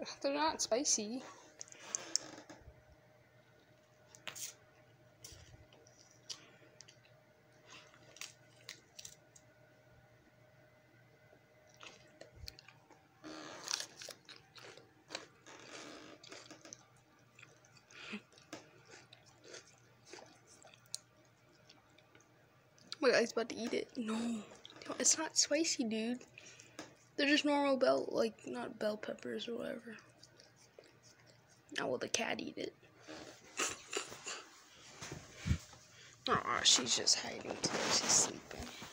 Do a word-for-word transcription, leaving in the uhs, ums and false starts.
They're not spicy. Wait, I was about to eat it. No, it's not spicy, dude. They're just normal bell, like, not bell peppers or whatever. Now will the cat eat it? Aw, she's just hiding today. She's sleeping.